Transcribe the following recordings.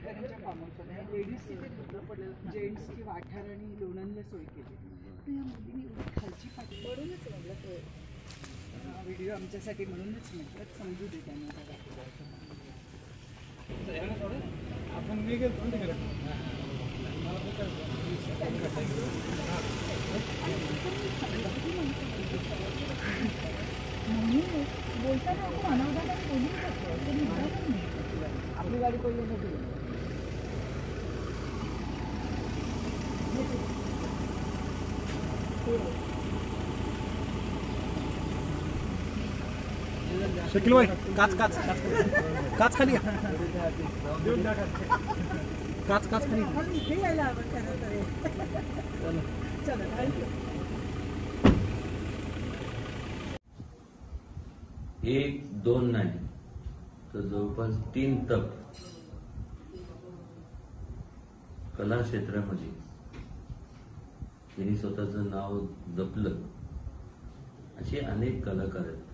शेतकऱ्यांच्या form house ladies तिथे जेंट्सची वाठार आणि लोणंदला सोय केली. तर या मुलींनी एवढी खालची पाठी म्हणूनच म्हटलं ते व्हिडिओ आमच्यासाठी म्हणूनच म्हटलं समजू दे त्यांना. आपण मी गेलो बोलताना आपण अनावधानाने बोलू शकतो. आपली गाडी पडली नव्हती. शकील भाई काच काच काच खाली काच काच खाली इथे यायला आवडतं. चला थँक्यू. 1-2 नाही तर जवळपास 3 तप कला क्षेत्रामध्ये त्यांनी स्वतःचं नाव जपलं असे अनेक कलाकार आहेत.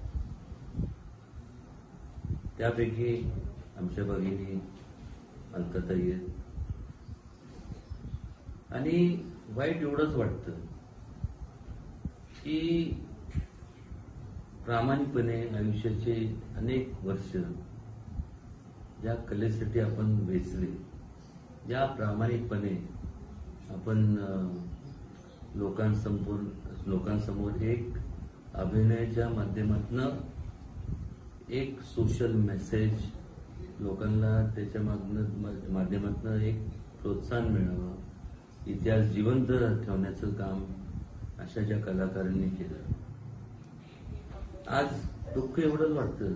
त्यापैकी आमच्या भगिनी अलकाताई आहेत. आणि वाईट एवढंच वाटतं की प्रामाणिकपणे आयुष्याचे अनेक वर्ष ज्या कलेसाठी आपण वेचले, ज्या प्रामाणिकपणे आपण लोकांसमोर एक अभिनयाच्या माध्यमातून एक सोशल मेसेज लोकांना त्याच्या माध्यमातून एक प्रोत्साहन मिळावं, इतिहास जिवंत ठेवण्याचं काम अशा ज्या कलाकारांनी केलं. आज दुःख एवढंच वाटतं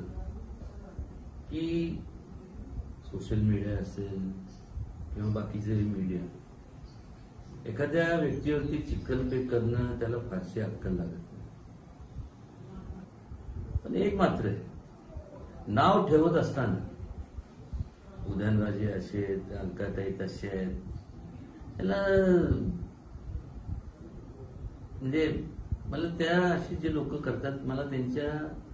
की सोशल मीडिया असेल किंवा बाकीचे मीडिया एखाद्या व्यक्तीवरती चिखलफेक करणं त्याला फारशी अक्कल लागत नाही. पण एक मात्र आहे, नाव ठेवत असताना उदयनराजे असे आहेत, अलकाताई तसे आहेत, त्याला म्हणजे मला त्या अशी जे लोक करतात मला त्यांच्या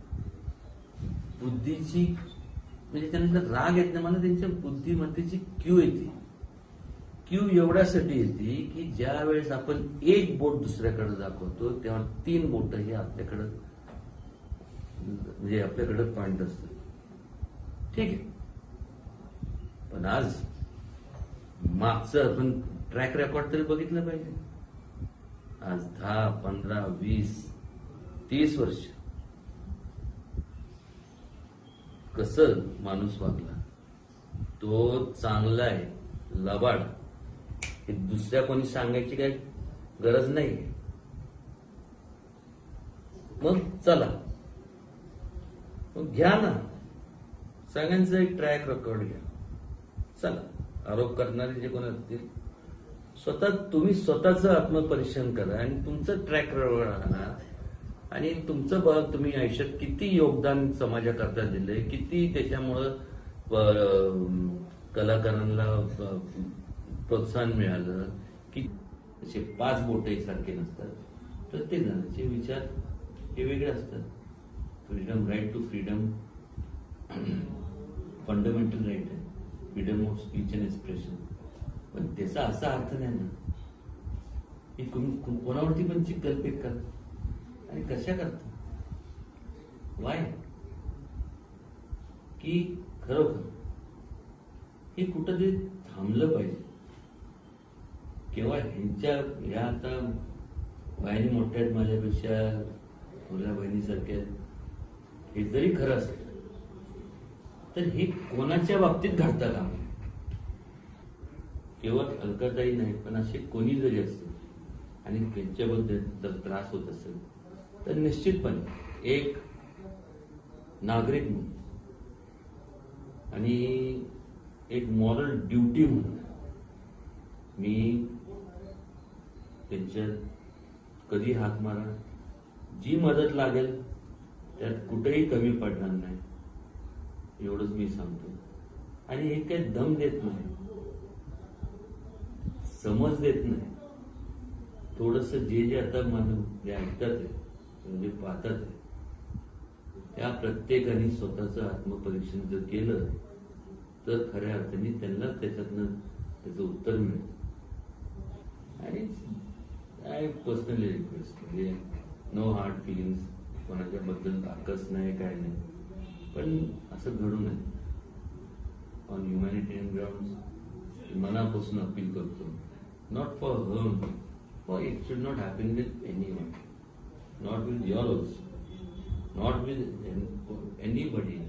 बुद्धीची म्हणजे त्यांना राग येत नाही, मला त्यांच्या बुद्धिमत्तेची क्यू येते. क्यू एवढ्यासाठी येते की ज्या वेळेस आपण एक बोट दुसऱ्याकडे दाखवतो तेव्हा 3 बोट हे आपल्याकडं म्हणजे आपल्याकडे पॉइंट असतं. ठीक आहे, पण आज मागचं आपण ट्रॅक रेकॉर्ड तरी बघितलं पाहिजे. आज 10, 15, 20, 30 वर्ष कसं माणूस वागला, तो चांगला आहे लबाड हे दुसऱ्या कोणी सांगायची काही गरज नाही. मग चला मग घ्या ना सगळ्यांचं एक ट्रॅक रेकॉर्ड घ्या. चला आरोप करणारे जे कोण असतील तुम्ही स्वतःचं आत्मपरीक्षण करा आणि तुमचं ट्रॅक रेकॉर्ड आणा आणि तुमचं बघ तुम्ही आयुष्यात किती योगदान समाजाकरता दिलंय, किती त्याच्यामुळं कलाकारांना प्रोत्साहन मिळालं. की असे 5 बोट एकसारखे नसतात. प्रत्येक जणांचे विचार हे वेगळे असतात. Freedom, right to freedom fundamental right आहे, freedom of speech and expression. पण त्याचा असा अर्थ नाही ना की कोणावरती पण चिखलफेक करा. आणि कशा करता वाय की खरोखर हे कुठंतरी थांबलं पाहिजे. केव्हा ह्या आता वयाने मोठ्या आहेत माझ्यापेक्षा, मुला बहिणीसारख्या, हे जरी खरं असेल तर हे कोणाच्या बाबतीत घडतं का? केवळ अलकाताई नाही पण असे कोणी जरी असतील आणि त्यांच्याबद्दल जर त्रास होत असेल तर निश्चितपणे एक नागरिक म्हणून आणि एक मॉरल ड्युटी म्हणून मी त्यांच्यात कधी हाक मारा, जी मदत लागेल त्यात कुठेही कमी पडणार नाही एवढंच मी सांगतो. आणि हे काही दम देत नाही, समज देत नाही. थोडस जे आता जे ऐकतात आहे म्हणजे पाहतात आहे त्या प्रत्येकाने स्वतःचं आत्मपरीक्षण जर केलं तर खऱ्या अर्थाने त्यांनाच त्याच्यातनं त्याचं उत्तर मिळेल. आणि आय पर्सनली रिक्वेस्ट, म्हणजे नो हार्ड फिलिंग्स, कोणाच्या बद्दल आकस नाही, काय नाही, पण असं घडू नये. ऑन ह्युमॅनिटेरियन ग्राउंड मनापासून अपील करतो, not for her, for it should not happen with anyone, not with your also, not with anybody.